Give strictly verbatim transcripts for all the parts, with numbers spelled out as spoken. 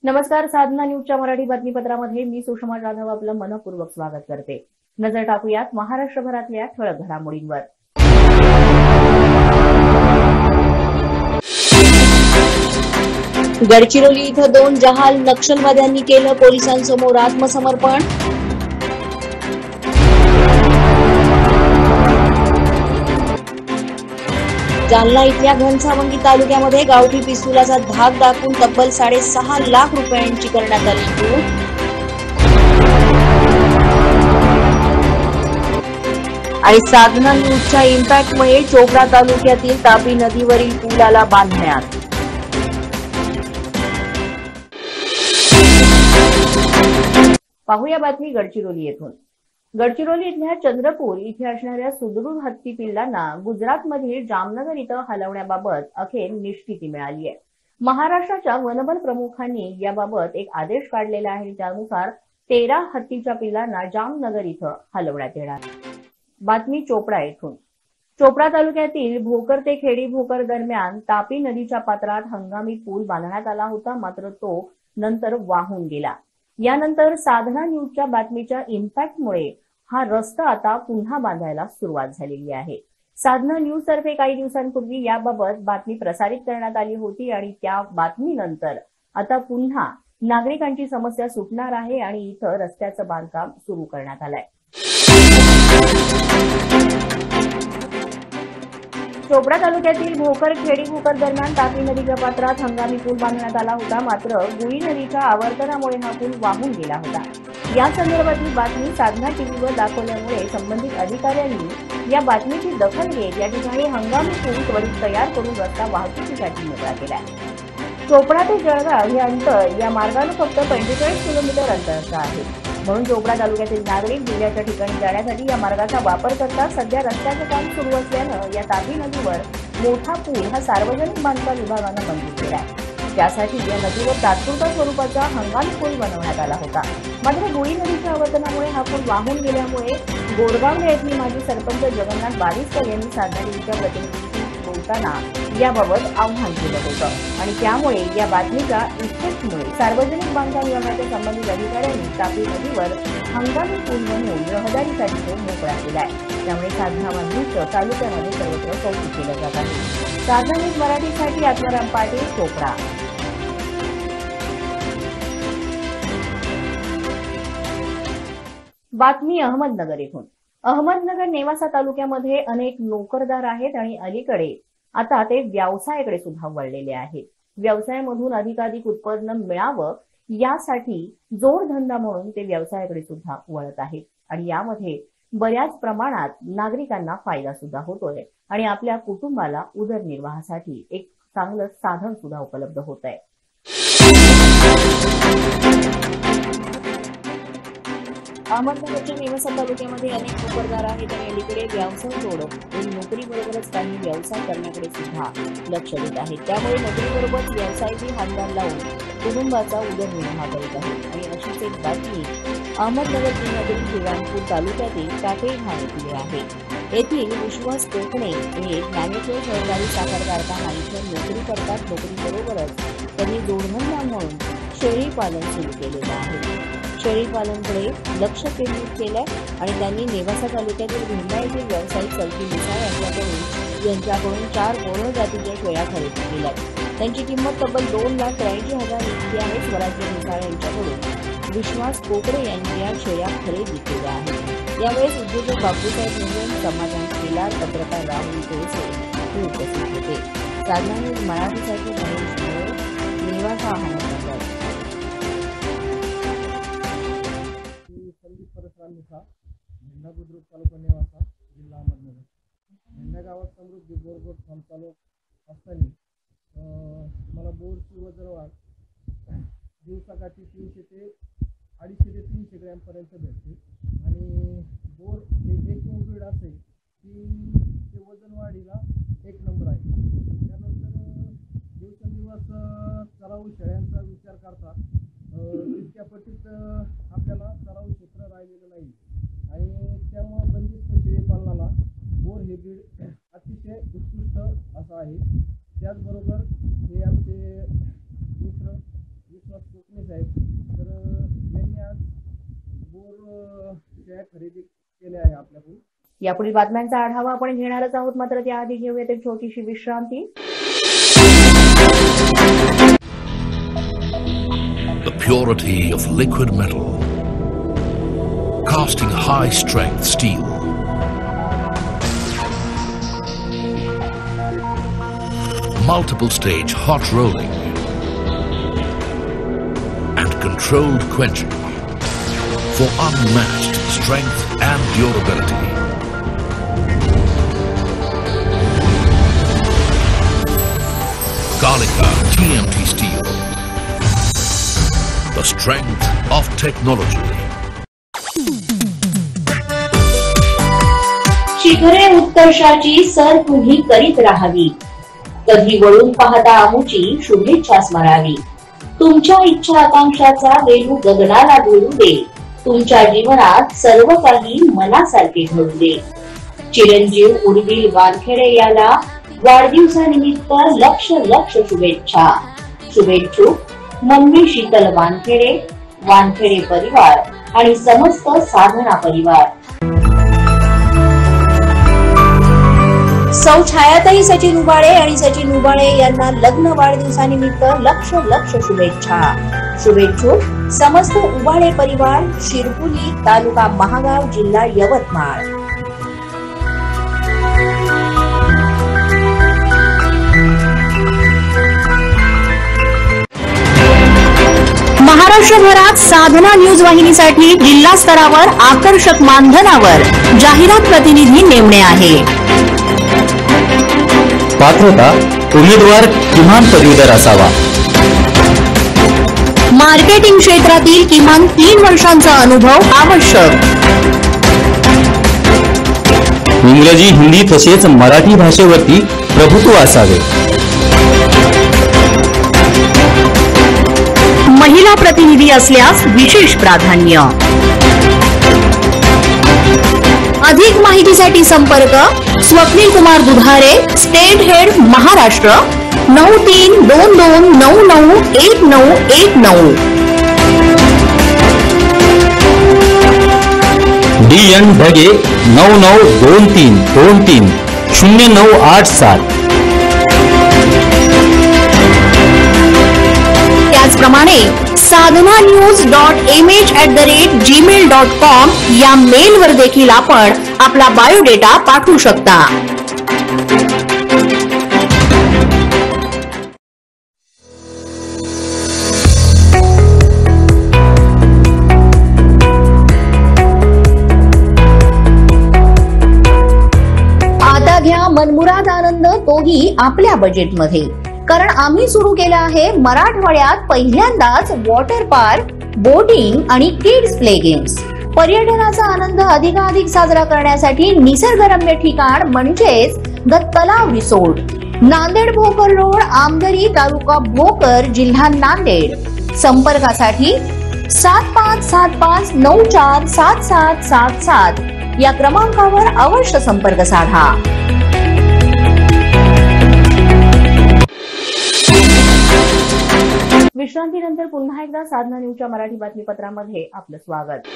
नमस्कार, साधना न्यूजच्या मराठी बातमीपत्रामध्ये मी सुषमा जाधव आपलं मनपूर्वक स्वागत करते। नजर टाकूयात महाराष्ट्रभरातल्या ठळक घडामोडींवर। गडचिरोली इथं दोन जहाल नक्षलवाद्यांनी केलं पोलिसांसमोर आत्मसमर्पण। जालना इथल्या घनसावंगी तालुक्यामध्ये गावठी पिस्तुलाचा धाक दाखवून तब्बल साडेसहा लाख रुपयांची करण्यात आली लूट। आणि साधना न्यूजच्या इम्पॅक्टमुळे चोपडा तालुक्यातील तापी नदीवरील पुलाला बांधण्यात। पाहूया बातमी गडचिरोली येथून। गडचिरोली इथल्या चंद्रपूर इथे असणाऱ्या सुदृढ हत्ती पिल्लांना गुजरातमधील जामनगर इथं हलवण्याबाबत अखेर निश्चिती मिळाली आहे। महाराष्ट्राच्या वनबल प्रमुखांनी याबाबत एक आदेश काढलेला आहे। त्यानुसार तेरा हत्तीच्या पिल्लांना जामनगर इथं हलवण्यात येणार। बातमी चोपडा येथून। चोपडा तालुक्यातील भोकर ते खेडी भोकर दरम्यान तापी नदीच्या पात्रात हंगामी पूल बांधण्यात आला होता, मात्र तो नंतर वाहून गेला। यानंतर साधना न्यूजच्या बातमीच्या इम्पॅक्टमुळे हा रस्ता आता पुन्हा बांधायला सुरुवात झालेली आहे। साधना न्यूज तर्फे काही दिवसांपूर्वी याबाबत बातमी प्रसारित करण्यात आली होती आणि त्या बातमीनंतर आता पुन्हा नागरिकांची समस्या सुटणार आहे आणि इथं रस्त्याचं बांधकाम सुरू करण्यात आलंय। चोपडा तालुक्यातील भोकर खेडी भोकर दरम्यान तापी नदीच्या पात्रात हंगामी पूल बांधण्यात आला होता, मात्र गुळी नदीच्या आवर्तनामुळे हा पूल वाहून गेला होता। या संदर्भातली बातमी साधना टीव्हीवर दाखवल्यामुळे संबंधित अधिकाऱ्यांनी या बातमीची दखल घेत या ठिकाणी हंगामी पूल त्वरित तयार करून रस्ता वाहतुकीसाठी मोकळा केलाय। चोपडा ते जळगाव हे अंतर या मार्गाने फक्त पंचेचाळीस किलोमीटर अंतराचं आहे, म्हणून चोपडा तालुक्यातील नागरिक जिल्ह्याच्या ठिकाणी जाण्यासाठी या मार्गाचा वापर करतात। सध्या रस्त्याचं काम सुरू असल्यानं या तापी नदीवर मोठा पूल हा सार्वजनिक बांधकाम विभागानं मंजूर केला आहे। त्यासाठी या नदीवर तात्पुरत्या स्वरूपाचा हंगामी पूल बनवण्यात आला होता, मात्र गुळी नदीच्या आवर्तनामुळे हा पूल वाहून गेल्यामुळे गोडगाव येथील माजी सरपंच जगन्नाथ बारिस्कर यांनी साधना टीव्हीच्या प्रतिनिधींशी बोलताना याबाबत आव्हान केलं होतं आणि त्यामुळे या बातमीच्या इफेक्टमुळे सार्वजनिक बांधकाम विभागाच्या संबंधित अधिकाऱ्यांनी तापी नदीवर हंगामी पूल बनवून रहदारीसाठी तो मोकळा केलाय। त्यामुळे साधना बांधणीचं तालुक्यामध्ये सर्वत्र कौतुक केलं जात आहे। साधना न्यूज मराठीसाठी आत्माराम पाटील, चोपडा। बातमी अहमदनगर येथून। अहमदनगर नेवासा तालुक्यामध्ये अनेक नोकरदार आहेत आणि अलीकडे आता ते व्यवसायाकडे सुद्धा वळलेले आहेत। व्यवसायामधून अधिकाधिक उत्पन्न मिळावं यासाठी जोडधंदा म्हणून ते व्यवसायाकडे सुद्धा वळत आहेत आणि यामध्ये बऱ्याच प्रमाणात नागरिकांना फायदा सुद्धा होतोय आणि आपल्या कुटुंबाला उदरनिर्वाहासाठी एक चांगलं साधन सुद्धा उपलब्ध होत आहे। अहमदनगरच्या नेवासा तालुक्यामध्ये अनेक नोकरदार आहेत आणि अलीकडे व्यवसाय सोडून नोकरीबरोबरच काही व्यवसाय करण्याकडे सुद्धा लक्ष देत आहेत। त्यामुळे नोकरीबरोबर व्यवसायाची हातभार लावून कुटुंबाचा उदरनिर्वाह करीत आहेत आणि अशीच एक बातमी अहमदनगर जिल्ह्यातील श्रीरामपूर तालुक्यातील काटेघाट येथील आहे। येथील विश्वास कोकणे हे ज्ञानेश्वर सहकारी साखर कारखाना इथे नोकरी करतात। नोकरीबरोबरच त्यांनी जोडधंदा म्हणून शेळी पालन सुरू केलेलं आहे। शेळी पालनकडे लक्ष केंद्रित केलंय आणि त्यांनी नेवासा तालुक्यातील भिंडा येथील व्यावसायिक सलकी मिसाळ यांच्याकडून यांच्याकडून चार बोरळ जातीच्या शेळ्या खरेदी केल्या। त्यांची किंमत तब्बल दोन लाख त्र्याऐंशी हजार इतकी आहे। स्वराज्य मिसाळ यांच्याकडून विश्वास कोकणे यांनी या शेळ्या खरेदी केल्या आहेत। यावेळेस उद्योजक बापूसाहेब मुंडे, समाधान केलार, पत्रकार राहुल कोळसे हे उपस्थित होते। साधना न्यूज मराठीसाठी महेश मोरे, नेवासा अहमदनगर। मिसा मेंढा बुद्रुक तालुका नेवासा जिल्हा अहमदनगर। मेंढा गावात समृद्धी बोरगोट फार्म चालू असताना मला बोरची वजन वाढ दिवसाकाठी तीनशे ते अडीचशे ते तीनशे ग्रॅमपर्यंत भेटते आणि बोर हे एक ब्रीड असे की ते वजन वाढीला एक नंबर आहे। त्यानंतर दिवसेंदिवस चराऊ शेळ्यांचा विचार करता इतक्या पटीत आपल्याला चराऊ क्षेत्र राहिलेलं नाही आणि त्यामुळे बंदिस्त शेळी पालनाला बोर हे ब्रीड अतिशय उत्कृष्ट असं आहे। त्याचबरोबर हे आमचे मित्र विश्वास कोकणे साहेब, तर अ, यांनी आज बोर अ, शेळ्या खरेदी केल्या आहे आपल्याकडून. यापुढील बातम्यांचा आढावा आपण घेणारच आहोत, मात्र त्याआधी घेऊयात एक छोटीशी विश्रांती. The purity of liquid metal, casting high strength steel, multiple stage hot rolling, and controlled quenching for unmatched strength and durability. Kalika T M T Steel, the strength of technology. शिखरे उत्कर्षाची सर तुम्ही करीत राहावी, कधी वळून पाहता आमुची शुभेच्छा स्मरावी. तुमच्या इच्छा आकांक्षाचा वेलू गगनाला भिडू दे, तुमच्या जीवनात सर्व काही मनासारखे घडू दे. चिरंजीव उर्मिल वानखेडे याला वाढदिवसानिमित्त लक्ष लक्ष शुभेच्छा. शुभेच्छुक मम्मी शीतल वानखेडे, वानखेडे परिवार आणि समस्त साधना परिवार. सौ छायाताई सचिन उबाळे आणि सचिन उबाळे यांना लग्न वाढदिवसानिमित्त लक्ष लक्ष शुभेच्छा. शुभेच्छुक समस्त उबाळे परिवार, शिरपुली, तालुका महागाव, जिल्हा यवतमाळ. महाराष्ट्रभरात साधना न्यूज वाहिनीसाठी जिल्हा स्तरावर आकर्षक मानधनावर जाहिरात प्रतिनिधी नेमणे आहे. पात्रता उमेदवार किमान पदवीधर असावा. मार्केटिंग क्षेत्रातील किमान तीन वर्षांचा अनुभव आवश्यक. इंग्रजी, हिंदी तसेच मराठी भाषेवरती प्रभुत्व असावे. महिला प्रतिनिधी असल्यास विशेष प्राधान्य. अधिक माहितीसाठी संपर्क स्वप्नील कुमार दुधारे, स्टेट हेड महाराष्ट्र, नऊ तीन दोन दोन नऊ नऊ एक नऊ एक नऊ. डी एन ढगे नऊ नऊ दोन तीन दोन तीन शून्य नऊ आठ सात. त्याचप्रमाणे Sadhana news dot M H at the rate Gmail dot com या मेलवर देखील आपण आपला बायोडेटा पाठवू शकता. आता घ्या मनमुराद आनंद, तोही आपल्या बजेटमध्ये. कारण आम्ही सुरू केलं आहे मराठवाड्यात पहिल्यांदाच वॉटर पार्क, बोटिंग आणि किड्स प्ले गेम्स. पर्यटनाचा आनंद अधिकाधिक साजरा करण्यासाठी निसर्गरम्य ठिकाण म्हणजेच the Talav resort, Nanded Bhokar road, Amdari, तालुका भोकर, जिल्हा नांदेड. संपर्कासाठी सात पाच सात पाच नऊ चार सात सात सात सात या क्रमांकावर अवश्य संपर्क साधा. विश्रांतीनंतर पुन्हा एकदा साधना न्यूजच्या मराठी बातमीपत्रामध्ये आपलं स्वागत.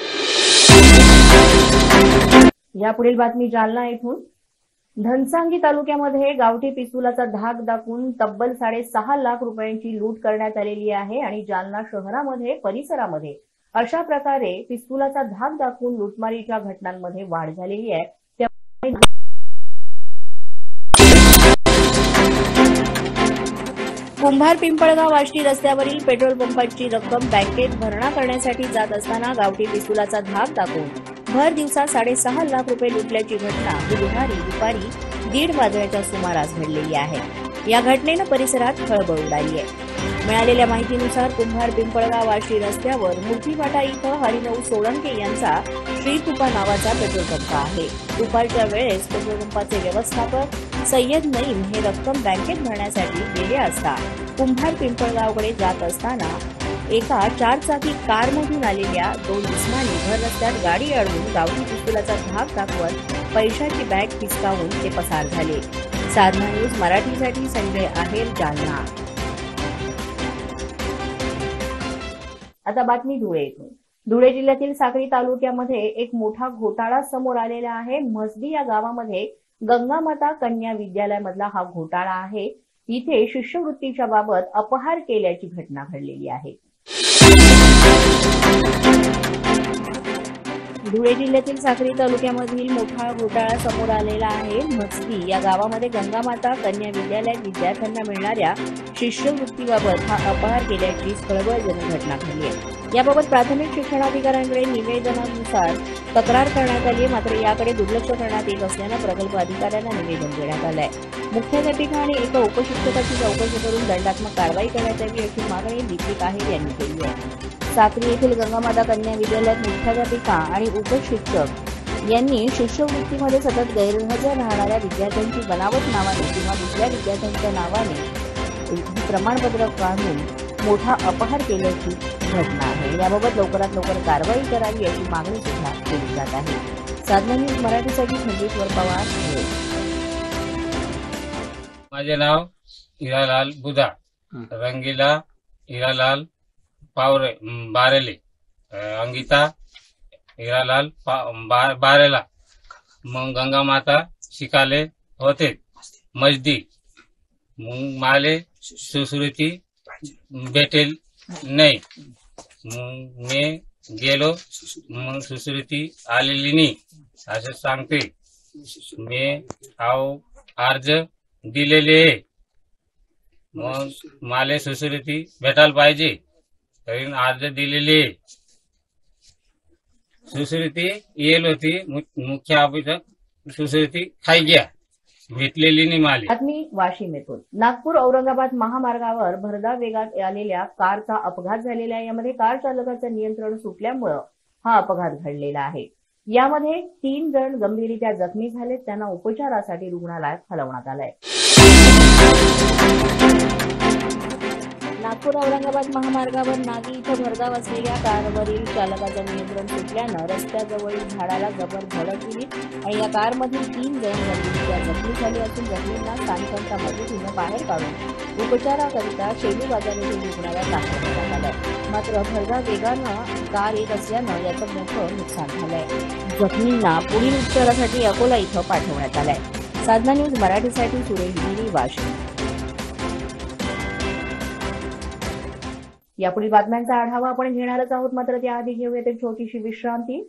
यापुढील बातमी जालना येथून. धनसांगी तालुक्यामध्ये गावठी पिस्तुलाचा धाक दाखवून तब्बल साडेसहा लाख रुपयांची लूट करण्यात आलेली आहे आणि जालना शहरामध्ये परिसरामध्ये अशा प्रकारे पिस्तुलाचा धाक दाखवून लूटमारीच्या घटनांमध्ये वाढ झालेली आहे. कुंभार पिंपळगाव आष्टी रस्त्यावरील पेट्रोल पंपाची रक्कम बँकेत भरणा करण्यासाठी जात असताना गावठी पिस्तुलाचा धाक दाखवून भर दिवसा साडेसहा लाख रुपये लुटल्याची घटना बुधवारी दुपारी दीड वाजण्याच्या सुमारास घडलेली आहे. या घटनेनं परिसरात खळबळ उडाली आहे. मिळालेल्या माहितीनुसार कुंभार पिंपळगाव आष्टी रस्त्यावर मूर्तीवाटा इथं हरिभाऊ सोळंके यांचा श्रीकृपा नावाचा पेट्रोल पंप आहे. दुपारच्या वेळेस पेट्रोल पंपाचे व्यवस्थापक सय्यद नईम हे रक्कम बँकेत भरण्यासाठी गेले असता कुंभार पिंपळगावकडे जात असताना एका चारचाकी कारमधून आलेल्या दोन इसमांनी भर रस्त्यात गाडी अडवून गावठी पिस्तुलाचा धाक दाखवत पैशाची बॅग हिसकावून ते पसार झाले. साधना न्यूज मराठीसाठी संजय आहेर, जालना. आता बातमी धुळे येथून. धुळे जिल्ह्यातील साक्री तालुक्यामध्ये एक मोठा घोटाळा समोर आलेला आहे. म्हसदी या गावामध्ये गंगामाता कन्या विद्यालयामधला हा घोटाळा आहे. इथे शिष्यवृत्तीच्या बाबत अपहार केल्याची घटना घडलेली आहे. धुळे जिल्ह्यातील साक्री तालुक्यामधील मोठा घोटाळा समोर आलेला आहे. म्हसदी या गावामध्ये गंगामाता कन्या विद्यालयात विद्यार्थ्यांना मिळणाऱ्या शिष्यवृत्तीबाबत हा अपहार केल्याची खळबळजनक घटना घडली आहे. याबाबत प्राथमिक शिक्षणाधिकाऱ्यांकडे निवेदनानुसार तक्रार करण्यात आली आहे. मात्र याकडे दुर्लक्ष करण्यात येत असल्यानं प्रकल्प अधिकाऱ्यांना निवेदन देण्यात आलं आहे. मुख्याध्यापिका आणि एका उपशिक्षकाची चौकशी करून दंडात्मक कारवाई करण्यात यावी अशी मागणी दीपिका आहेर यांनी केली आहे. साक्री येथील गंगामाता कन्या विद्यालयात मुख्याध्यापिका आणि उपशिक्षक यांनी शिष्यवृत्तीमध्ये सतत गैरहजर राहणाऱ्या विद्यार्थ्यांची बनावट नावाने किंवा दुसऱ्या विद्यार्थ्यांच्या नावाने प्रमाणपत्र काढून मोठा अपहार केल्याची घटना आहे. याबाबत लवकरात लवकर कारवाई करावी अशी मागणी सुद्धा केली जात आहे. साधना न्यूज मराठीसाठी खंडेश्वर पवार. माझे नाव हिरालाल बुधा, रंगीला हिरालाल पावरे बारेले, अंकिता हिरालाल बा, बारेला. मग गंगा माता शिकाले होते मजदी. मग माले सुश्रुती भेटेल नाही. मग मी गेलो, मग सुश्रुती आलेली नाही असं सांगते. मी आव अर्ज दिलेले. मग माले सुश्रुती भेटायला पाहिजे तरी अर्ज दिलेले. सुश्रुती येईल होती, मुख्य ऑफिसर सुश्रुती खाई गया, भेटलेली नाही माले. बातमी वाशिम येथून. नागपूर औरंगाबाद महामार्गावर भरधाव वेगात आलेल्या कारचा अपघात झालेला आहे. यामध्ये कार चालकाचं नियंत्रण सुटल्यामुळे हा अपघात घडलेला आहे. यामध्ये तीन जण गंभीररित्या जखमी झाले. त्यांना उपचारासाठी रुग्णालयात हलवण्यात आलंय. नागपूर औरंगाबाद महामार्गावर नागी इथं भरधाव असलेल्या कारवरील चालकाचं नियंत्रण सुटल्यानं रस्त्याजवळील झाडाला जबर धडक दिली आणि या कारमधील तीन जण गंभीररित्या जखमी झाले असून जखमींना स्थानिकांच्या मदतीनं बाहेर काढून उपचाराकरिता शेलू बाजार येथील रुग्णालयात दाखल करण्यात आलंय. मात्र भरधाव वेगानं कार येत असल्यानं याचं मोठं नुकसान झालंय. जखमींना पुढील उपचारासाठी अकोला इथं पाठवण्यात आलंय. साधना न्यूज मराठीसाठी सुरेश गिरी, वाशिम. यापुढील बातम्यांचा आढावा आपण घेणारच आहोत, मात्र त्याआधी घेऊयात एक छोटीशी विश्रांती.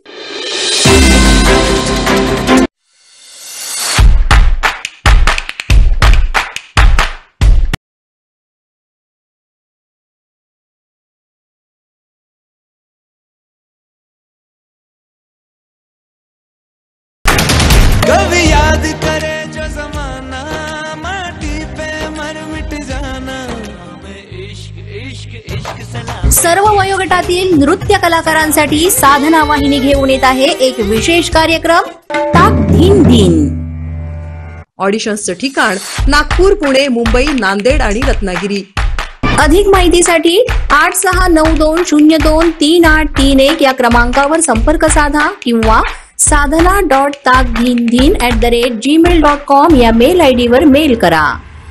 कभी याद करे जो जमाना, माटी पे मर मिट जाना, इश्क इश्क इश्क सलाम. सर्व वयोगटातील नृत्य कलाकारांसाठी साधना वाहिनी घेऊन येत आहे एक विशेष कार्यक्रम, ताक दिन दिन. ऑडिशन्सचं ठिकाण नागपूर, पुणे, मुंबई, नांदेड आणि रत्नागिरी. अधिक माहितीसाठी आठ सहा नऊ दोन शून्य दोन तीन आठ तीन एक या क्रमांकावर संपर्क साधा किंवा साधना डॉट ताक दिन दिन at the rate Gmail dot com या मेल आय डी वर मेल करा.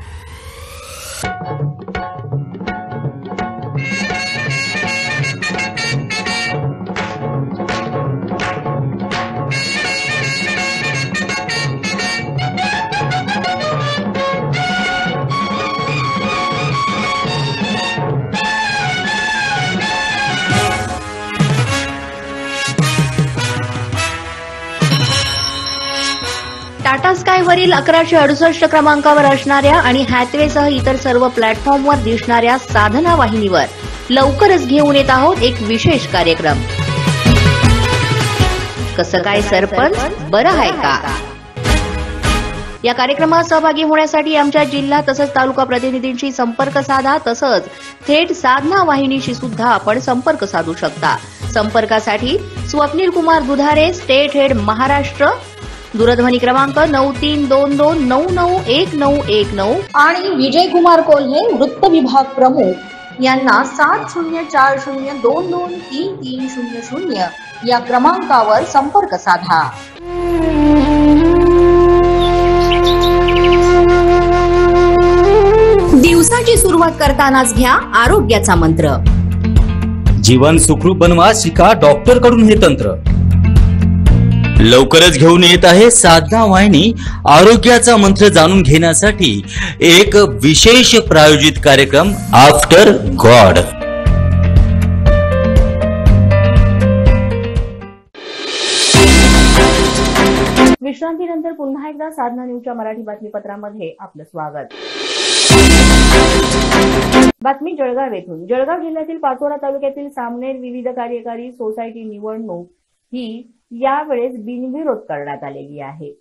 टाटा स्काय वरील अकराशे अडुसष्ट क्रमांकावर असणाऱ्या आणि हॅथवेसह इतर सर्व प्लॅटफॉर्मवर दिसणाऱ्या साधना वाहिनीवर लवकरच घेऊन येत आहोत एक विशेष कार्यक्रम, कसं काय सरपंच बरं आहे का. या कार्यक्रमात सहभागी होण्यासाठी आमच्या जिल्हा तसंच तालुका प्रतिनिधींशी संपर्क साधा. तसंच थेट साधना वाहिनीशी सुद्धा आपण संपर्क साधू शकता. संपर्कासाठी स्वप्नील कुमार दुधारे, स्टेट हेड महाराष्ट्र, दूरध्वनी क्रमांक नऊ तीन दोन दोन नऊ नऊ एक नऊ एक नऊ आणि विजय कुमार कोल्हे, वृत्त विभाग प्रमुख, यांना सात शून्य चार शून्य दोन दोन तीन तीन शून्य शून्य या क्रमांकावर संपर्क साधा. दिवसाची सुरुवात करतानाच घ्या आरोग्याचा मंत्र. जीवन सुखरूप बनवा, शिका डॉक्टर कडून हे तंत्र. लवकरच घेऊन येत आहे साधना वाहिनी आरोग्याचा मंत्र जाणून घेण्यासाठी एक विशेष प्रायोजित कार्यक्रम आफ्टर गॉड. विश्रांतीनंतर पुन्हा एकदा साधना न्यूजच्या मराठी बातमीपत्रामध्ये आपलं स्वागत. बातमी जळगाव येथून. जळगाव जिल्ह्यातील पाचोरा तालुक्यातील सामनेर विविध कार्यकारी सोसायटी निवडणूक ही यावेळेस बिनविरोध करण्यात आलेली आहे.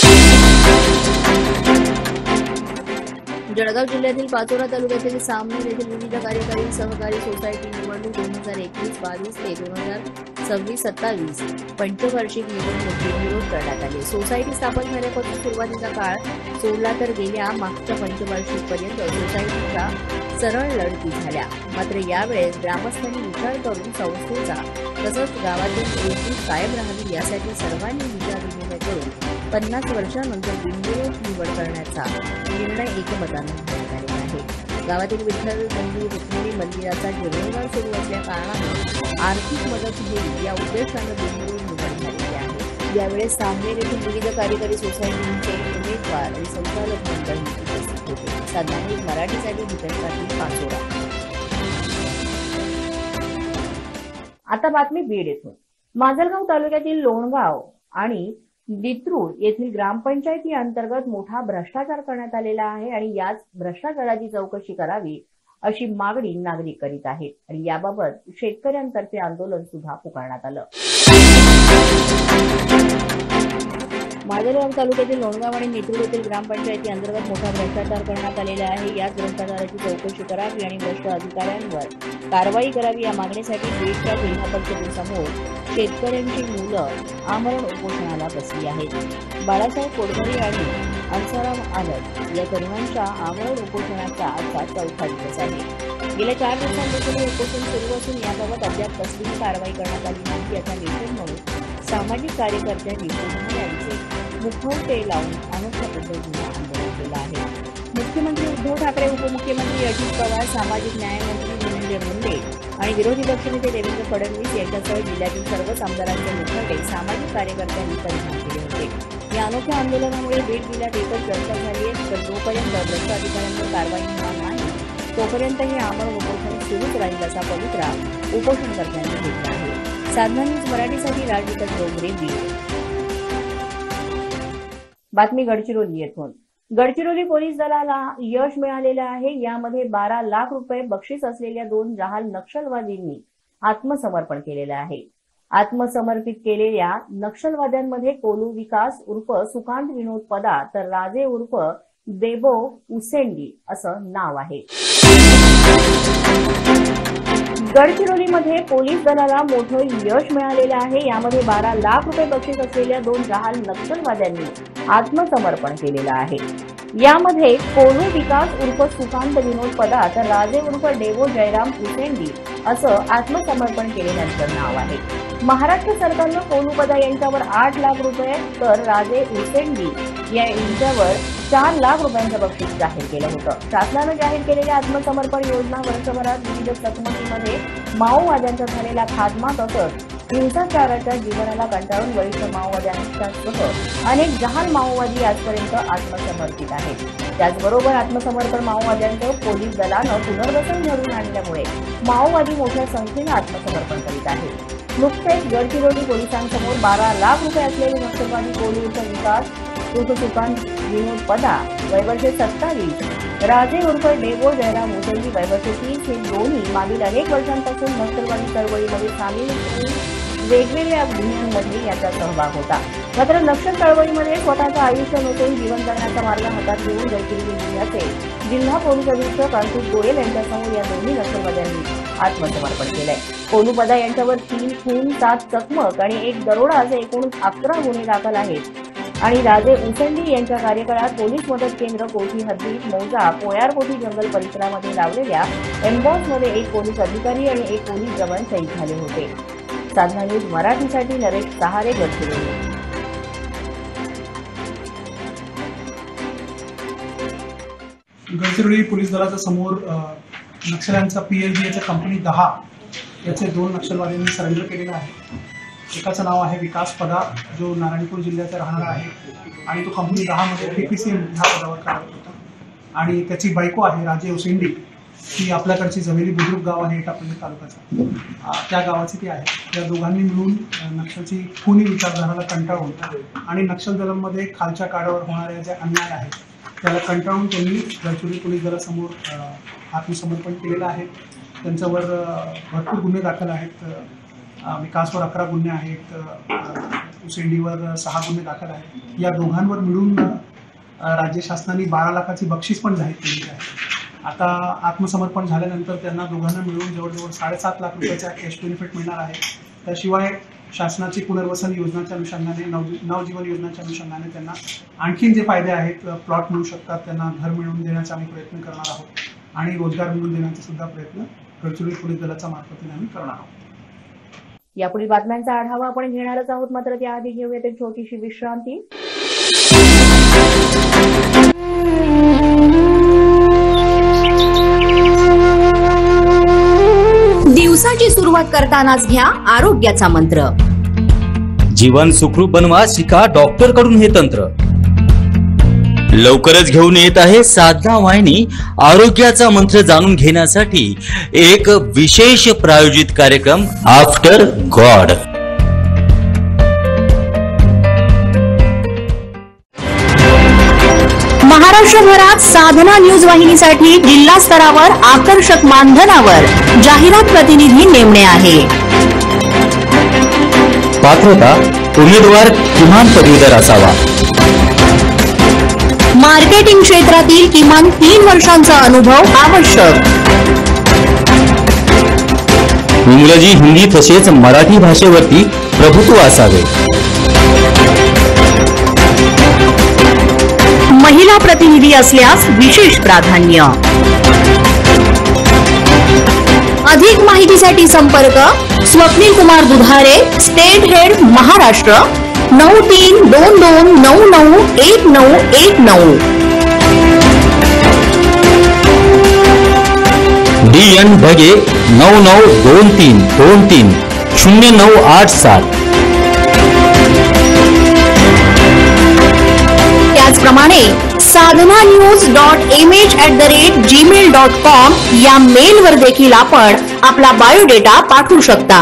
जळगाव जिल्ह्यातील पाचोरा तालुक्यातील सामनेर येथील विविध कार्यकारी सहकारी सोसायटी निवडणूक दोन हजार एकवीस बावीस ते दोन हजार सव्वीस सत्तावीस पंचवार्षिक निवडणूक बिनविरोध करण्यात आली. सोसायटी स्थापन झाल्यापासून सुरुवातीचा काळ सोडला तर गेल्या मागच्या पंचवार्षिक पर्यंत सोसायटीच्या सरळ लढती झाल्या. मात्र यावेळेस ग्रामस्थांनी विचार करून संस्थेचा तसंच गावातील एकजूट कायम राहावी यासाठी सर्वांनी विचार विनिमय करून पन्नास वर्षानंतर बिनविरोध निवड करण्याचा निर्णय एकमताने घेण्यात आलेला आहे. गावातील विठ्ठल मंदिर रुक्मिणी मंदिराचा जीर्णोद्धार सुरू असल्या कारणाने आर्थिक मदत होईल या उद्देशाने बिनविरोध निवड झालेली आहे. यावेळेस सामनेर येथील विविध कार्यकारी सोसायटींचे उमेदवार आणि संचालक मंडळ उपस्थित होते. साधना न्यूज मराठीसाठी नितीन पाटील, पाचोरा. आता बातमी बीड येथून. माजलगाव तालुक्यातील लोणगाव आणि दित्रूर येथील ग्रामपंचायती अंतर्गत मोठा भ्रष्टाचार करण्यात आलेला आहे आणि याच भ्रष्टाचाराची चौकशी करावी अशी मागणी नागरिक करीत आहेत आणि याबाबत शेतकऱ्यांतर्फे आंदोलन सुद्धा पुकारण्यात आलं. माजलगाव तालुक्यातील लोणगाव आणि दित्रूर येथील ग्रामपंचायती अंतर्गत मोठा भ्रष्टाचार करण्यात आलेला आहे. याच भ्रष्टाचाराची चौकशी करावी आणि भ्रष्ट अधिकाऱ्यांवर कारवाई करावी या मागणीसाठी बीडच्या जिल्हा परिषदेसमोर शेतकऱ्यांची मुलं आमरण उपोषणाला बसली आहेत. बाळासाहेब कोडकरी आणि अन्साराम आलम या तरुणांच्या आमरण उपोषणाचा आजचा चौथा दिवस आहे. गेल्या चार दिवसांपासून हे उपोषण सुरू असून याबाबत अद्याप कसलीही कारवाई करण्यात आली नाही. याचा निषेध म्हणून सामाजिक कार्यकर्त्यांनी पुन्हा यांचे मुखवटे लावून अनोख्या पद्धतीने आंदोलन केलं आहे. मुख्यमंत्री उद्धव ठाकरे, उपमुख्यमंत्री अजित पवार, सामाजिक न्यायमंत्री धनंजय मुंडे आणि विरोधी पक्षनेते देवेंद्र फडणवीस यांच्यासह जिल्ह्यातील सर्वच आमदारांचे मुखवटे सामाजिक कार्यकर्त्यांनी परिधान केले होते. या अनोख्या आंदोलनामुळे बीड जिल्ह्यात एकच चर्चा झाली आहे. तर जोपर्यंत भ्रष्ट अधिकाऱ्यांवर कारवाई होणार नाही तोपर्यंत हे आमरण उपोषण सुरूच राहील असा पवित्रा उपोषणकर्त्यांनी घेतला आहे. साधना न्यूज मराठीसाठी राजविकास डोंगरे, बीड. बातमी गडचिरोली येथून. गडचिरोली पोलीस दलाला यश मिळालेलं आहे. यामध्ये बारा लाख रुपये बक्षीस असलेल्या दोन जहाल नक्षलवादींनी आत्मसमर्पण केलेलं आहे. आत्मसमर्पित केलेल्या नक्षलवाद्यांमध्ये कोलू विकास उर्फ सुकांत विनोद पदा तर राजे उर्फ देबो उसेंडी असं नाव आहे. गडचिरोलीमध्ये पोलीस दलाला मोठं यश मिळालेलं आहे. यामध्ये बारा लाख रुपये बक्षीस असलेल्या दोन जहाल नक्षलवाद्यांनी आत्मसमर्पण केलेलं आहे. यामध्ये कोलू विकास उर्फ सुकांत विनोद पदा तर राजे उर्फ डेवो जयराम उसेंडी असं आत्मसमर्पण केलेल्यांचं नाव आहे. महाराष्ट्र सरकारनं कोलू पदा यांच्यावर आठ लाख रुपये तर राजे उसेंडी यांच्यावर चार लाख रुपयांचं बक्षीस जाहीर केलं होतं. शासनानं जाहीर केलेल्या आत्मसमर्पण योजना वर्षभरात विविध चकमकीमध्ये माओवाद्यांचा झालेला खात्मा तसंच हिंसाचाराच्या जीवनाला कंटाळून वरिष्ठ माओवाद्यांसह अनेक जहाल माओवादी आजपर्यंत आत्मसमर्पित आहेत. त्याचबरोबर आत्मसमर्पण माओवाद्यांचं पोलीस दलानं पुनर्वसन घडवून आणल्यामुळे माओवादी मोठ्या संख्येनं आत्मसमर्पण करीत आहेत. नुकतेच गडचिरोली पोलिसांसमोर बारा लाख रुपये असलेले नक्षलवादी कोलू विकास उर्फ सुकांत विनोद पदा वयवर्ष सत्तावीस राजे उर्फ डेवो जयराम उसेंडी वयवर्ष तीस हे दोन्ही मागील अनेक वर्षांपासून नक्षलवादी चळवळीमध्ये सामील वेगवेगळ्या गुन्ह्यांमध्ये याचा सहभाग होता. मात्र नक्षल चळवळीमध्ये स्वतःचं आयुष्य नसून जीवन जगण्याचा मार्ग हातात घेऊन गडचिरोली जिल्ह्याचे जिल्हा पोलीस अधीक्षक अंकुश गोयल यांच्यासमोर या दोन्ही नक्षलवाद्यांनी आत्मसमर्पण केलंय. कोलू पदा यांच्यावर तीन खून, सात चकमक आणि एक दरोडा असे एकूण अकरा गुन्हे दाखल आहेत आणि राजे उसेंडी यांच्या कार्यकाळात पोलीस मदत केंद्र कोठी हद्दीत मौजा कोयारकोठी जंगल परिसरामध्ये लावलेल्या एम्बॉसमध्ये एक पोलीस अधिकारी आणि एक पोलीस जवान शहीद झाले होते. साधना न्यूज मराठीसाठी नरेश सहारे, गडचिरोली. गडचिरोली पोलीस दलाच्या समोर नक्षल्यांचा पी एल बी एच्या कंपनी दहा याचे दोन नक्षलवाद्यांनी सरेंडर केलेलं आहे. एकाचं नाव आहे विकास पदार, जो नारायणपूर जिल्ह्याचा राहणारा आहे आणि तो कंपनी दहामध्ये पी पी सी एम ह्या पदावर कार्यरत होता. आणि त्याची बायको आहे राजे उसेंडी, ती आपल्याकडची जवेली बुद्रुक गाव आहे एटापल्ली तालुक्याचं, त्या गावाची ती आहे. त्या दोघांनी मिळून नक्षलची खुनी विचारधाराला कंटाळून आणि नक्षल दलांमध्ये खालच्या काडावर होणाऱ्या ज्या अन्याय आहेत त्याला कंटाळून त्यांनी गडचिरोली पोलीस दलासमोर आत्मसमर्पण केलेलं आहे. त्यांच्यावर भरपूर गुन्हे दाखल आहेत. विकासवर अकरा गुन्हे आहेत, उसेंडीवर सहा गुन्हे दाखल आहेत. या दोघांवर मिळून राज्य शासनाने बारा लाखाची बक्षीस पण जाहीर केलेली आहे. आता आत्मसमर्पण झाल्यानंतर त्यांना दोघांना मिळून जवळजवळ साडेसात लाख रुपयाचा कॅश बेनिफिट मिळणार आहे. त्याशिवाय शासनाची पुनर्वसन योजनाच्या अनुषंगाने नव नवजीवन योजनाच्या अनुषंगाने त्यांना आणखीन जे फायदे आहेत, प्लॉट मिळू शकतात, त्यांना घर मिळवून देण्याचा आम्ही प्रयत्न करणार आहोत आणि रोजगार मिळवून देण्याचा सुद्धा प्रयत्न गडचिरोली पोलीस दलाच्या मार्फतीने आम्ही करणार आहोत. यापुढील बातम्यांचा आढावा आपण घेणारच आहोत, मात्र त्याआधी घेऊयात एक छोटीशी विश्रांती. दिवसाची सुरुवात करतानाच घ्या आरोग्याचा मंत्र. जीवन सुखरूप बनवा, शिका डॉक्टर कडून हे तंत्र. लवकरच घेऊन येत आहे साधना वाहिनी आरोग्याचा मंत्र जाणून घेण्यासाठी एक विशेष प्रायोजित कार्यक्रम आफ्टर गॉड. महाराष्ट्रभरात साधना न्यूज वाहिनीसाठी जिल्हा स्तरावर आकर्षक मानधनावर जाहिरात प्रतिनिधी नेमणे आहे. पात्रता उमेदवार किमान पदवीधर असावा. मार्केटिंग क्षेत्रातील किमान तीन वर्षांचा अनुभव आवश्यक. इंग्रजी, हिंदी तसेच मराठी भाषेवरती प्रभुत्व असावे. महिला प्रतिनिधी असल्यास विशेष प्राधान्य. अधिक माहितीसाठी संपर्क स्वप्नील कुमार दुधारे, स्टेट हेड महाराष्ट्र, नऊ तीन दोन दोन नऊ नऊ एक नऊ एक नऊ. डी एन भगे नऊ नऊ दोन तीन दोन तीन शून्य नऊ आठ सात. त्याचप्रमाणे Sadhana news dot M H at the rate Gmail dot com या मेलवर देखील आपण आपला बायोडेटा पाठवू शकता.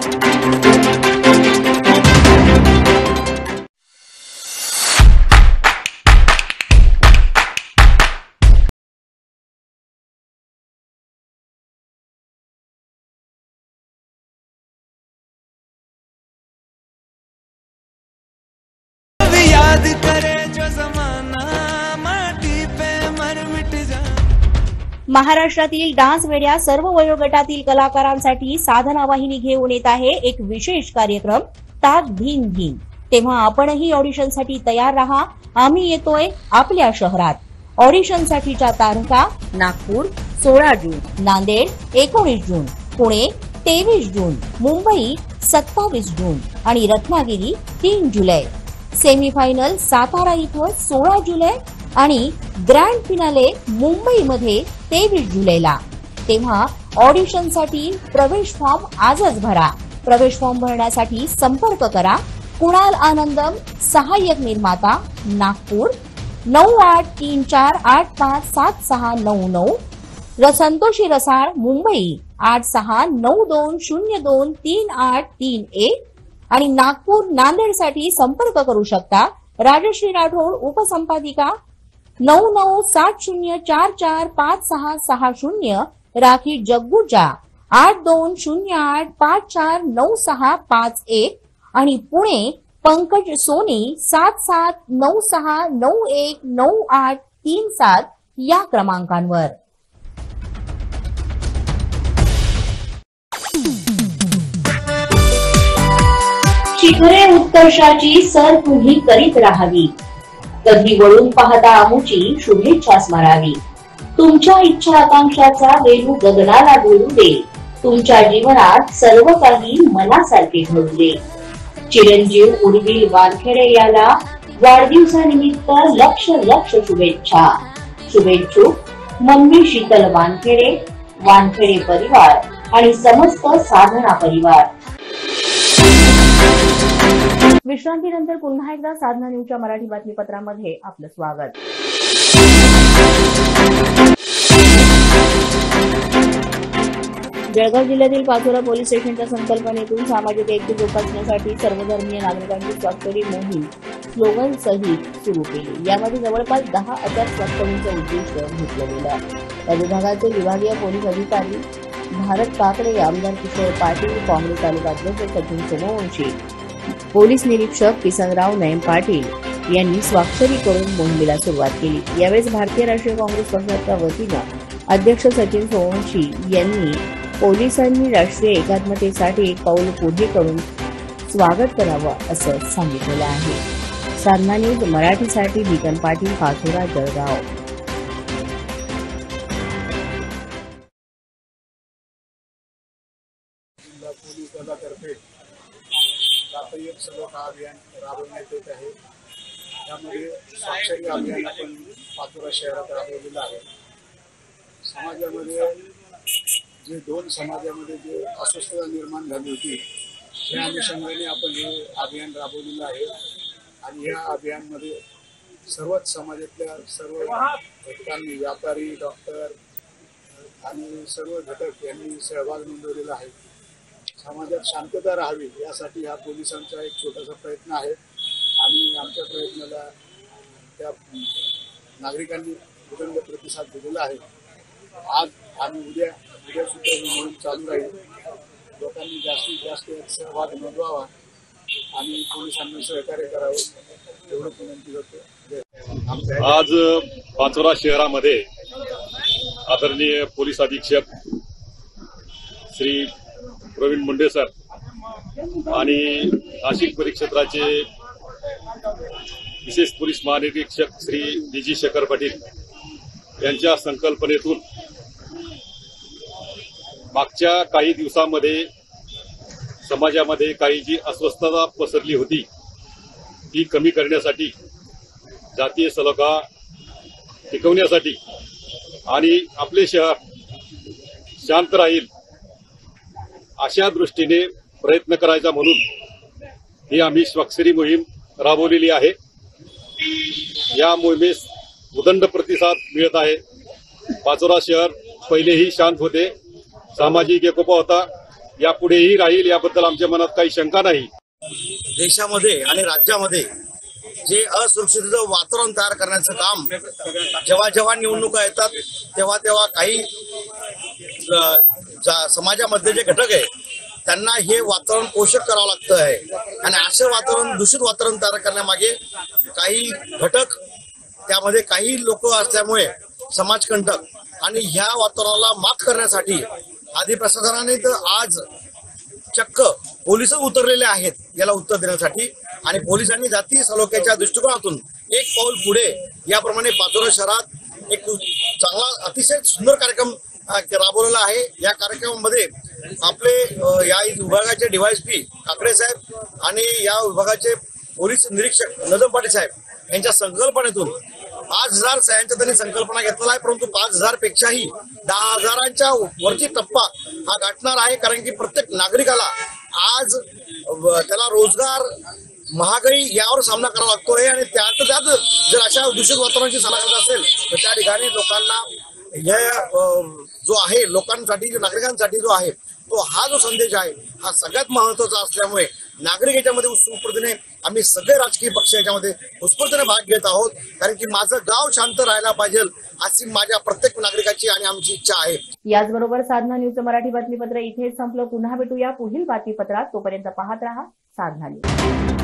याद करे जो जमाना माटी पे मर मिट जा. महाराष्ट्रातील डान्स वेड्या सर्व वयोगटातील कलाकारांसाठी साधना वाहिनी घेऊन येत आहे एक विशेष कार्यक्रम ताक धीम धीम. तेव्हा आपणही ऑडिशनसाठी तयार राहा. आम्ही येतोय आपल्या शहरात. ऑडिशनसाठीच्या तारखा: नागपूर सोळा जून, नांदेड एकोणीस जून, पुणे तेवीस जून, मुंबई सत्तावीस जून आणि रत्नागिरी तीन जुलै. सेमीफायनल सातारा इथं सोळा जुलै आणि ग्रँड फिनाले मुंबईमध्ये तेवीस जुलैला. तेव्हा ऑडिशनसाठी प्रवेश फॉर्म आजच भरा. प्रवेश फॉर्म भरण्यासाठी संपर्क करा कुणाल आनंदम, सहाय्यक निर्माता, नागपूर नऊ आठ तीन चार आठ पाच सात सहा नऊ नऊ. संतोषी रसाळ, मुंबई आठ सहा नऊ दोन शून्य दोन तीन आठ तीन एक आणि नागपूर नांदेड साठी संपर्क करू शकता राजश्री राठोड, उपसंपादिका नऊ नऊ सात शून्य चार चार पाच सहा सहा शून्य. राखी जग्गूजा आठ दोन शून्य आठ पाच चार नऊ सहा पाच एक आणि पुणे पंकज सोनी सात सात नऊ सहा नऊ एक नऊ आठ तीन सात या क्रमांकांवर. शिखरे उत्कर्षाची सर पुढी करीत राहावी. कधी वळून पाहता आमुची शुभेच्छा स्मरावी. तुमच्या इच्छा आकांक्षाचा वेणू गगनाला डोलू दे. तुमच्या जीवनात सर्व काही मनासारखे घडू दे. चिरंजीव उर्विल वानखेडे याला वाढदिवसानिमित्त लक्ष लक्ष शुभेच्छा. शुभेच्छुक मम्मी शीतल वानखेडे, वानखेडे परिवार, आणि समस्त साधना परिवार. विश्रांतीनंतर पुन्हा एकदा साधना न्यूजच्या मराठी बातमीपत्रामध्ये आपलं स्वागत. जळगाव जिल्ह्यातील पाचोरा पोलीस स्टेशनच्या संकल्पनेतून सामाजिक ऐक्य जोपासण्यासाठी सर्वधर्मीय नागरिकांची स्वाक्षरी मोहीम स्लोगन सहित सुरू केली. यामध्ये जवळपास दहा हजार स्वाक्षरींचं उद्दिष्ट घेतलं गेलं. या विभागाचे विभागीय पोलीस अधिकारी भारत काकडे, आमदार किशोर पाटील, काँग्रेस तालुकाध्यक्ष सचिन सोमवंशी, पोलीस निरीक्षक किसनराव नयन पाटील यांनी स्वाक्षरी करून मोहिमेला सुरुवात केली. यावेळेस भारतीय राष्ट्रीय काँग्रेस पक्षाच्या वतीनं अध्यक्ष सचिन सोमवंशी यांनी पोलिसांनी राष्ट्रीय एकात्मतेसाठी एक पाऊल पुढे करून स्वागत करावं असं सांगितलेलं आहे. साधना न्यूज मराठीसाठी दीपन पाटील, पाचोरा, जळगाव. जिल्हा पोलीस दलातर्फे जातीय सलोखा अभियान राबवण्यात येत आहे. त्यामध्ये स्वाक्षरी अभियान आपण पाचोरा शहरात राबवलेलं आहे. समाजामध्ये जे दोन समाजामध्ये जे अस्वस्थता निर्माण झाली होती त्या अनुषंगाने आपण हे अभियान राबवलेलं आहे. आणि या अभियानमध्ये सर्वच समाजातल्या सर्व घटकांनी, व्यापारी, डॉक्टर आणि सर्व घटक यांनी सहभाग नोंदवलेला आहे. समाजात शांतता राहावी यासाठी हा पोलिसांचा एक छोटासा प्रयत्न आहे आणि आमच्या प्रयत्नाला त्या नागरिकांनी प्रचंड प्रतिसाद दिलेला आहे. आज आणि उद्या उद्या सुद्धा ही मोहीम चालू राहील. लोकांनी जास्तीत जास्त सहभाग नोंदवावा आणि पोलिसांना सहकार्य करावं एवढं विनंती करतो. आज पाचोरा शहरामध्ये आदरणीय पोलीस अधीक्षक श्री प्रवीण मुंडे सर आणि नाशिक परिक्षेत्राचे विशेष पोलीस महानिरीक्षक श्री डी जी शेखर पाटील यांच्या संकल्पनेतून मागच्या काही दिवसांमध्ये समाजामध्ये काही जी अस्वस्थता पसरली होती ती कमी करण्यासाठी, जातीय सलोखा टिकवण्यासाठी आणि आपले शहर शांत राहील अशा दृष्टीने प्रयत्न करायचा म्हणून ही आम्ही स्वाक्षरी मोहीम राबवलेली आहे. या मोहिमेस उदंड प्रतिसाद मिळत आहे. पाचोरा शहर पहिलेही शांत होते, सामाजिक एकोपा होता, यापुढेही राहील याबद्दल आमच्या मनात काही शंका नाही. देशामध्ये आणि राज्यामध्ये जे असुरक्षिततेचं वातावरण तयार करण्याचं काम जेव्हा जेव्हा निवडणुका येतात तेव्हा तेव्हा काही समाजामधले जे घटक आहे त्यांना हे वातावरण पोषक करावं लागतं आहे. आणि असं वातावरण, दूषित वातावरण तयार करण्यामागे काही घटक, त्यामध्ये काही लोक असल्यामुळे समाजकंटक, आणि ह्या वातावरणाला मात करण्यासाठी आधी प्रशासनाने तर आज चक्क पोलिस उतरलेले आहेत याला उत्तर देण्यासाठी. आणि पोलिसांनी जाती सलोख्याच्या दृष्टिकोनातून एक पाऊल पुढे याप्रमाणे पाचोरा शहरात एक चांगला अतिशय सुंदर कार्यक्रम राबवलेला आहे. या कार्यक्रमामध्ये आपले या विभागाचे डीवायएसपी काकडे साहेब आणि या विभागाचे पोलीस निरीक्षक नजम पाटील साहेब यांच्या संकल्पनेतून पाच हजार सह्यांच्या त्यांनी संकल्पना घेतलेला आहे. परंतु पाच हजार पेक्षाही दहा हजारांच्या वरची टप्पा हा गाठणार आहे. कारण की प्रत्येक नागरिकाला आज त्याला रोजगार, महागाई यावर सामना करावा लागतोय. आणि त्यात त्यात जर अशा दूषित वातावरणाची सामना करत असेल तर त्या ठिकाणी लोकांना हे जो आहे लोकांसाठी, नागरिकांसाठी जो आहे तो हा जो संदेश आहे हा सगळ्यात महत्वाचा असल्यामुळे नागरिक याच्यामध्ये उत्स्फूर्तपणे, आम्ही सगळे राजकीय पक्ष याच्यामध्ये उत्स्फूर्तपणे भाग घेत आहोत. कारण की माझं गाव शांत राहायला पाहिजे अशी माझ्या प्रत्येक नागरिकाची आणि आमची इच्छा आहे. याचबरोबर साधना न्यूजचं मराठी बातमीपत्र इथेच संपलं. पुन्हा भेटूया पुढील बातमीपत्रात. तोपर्यंत पाहत रहा साधना न्यूज.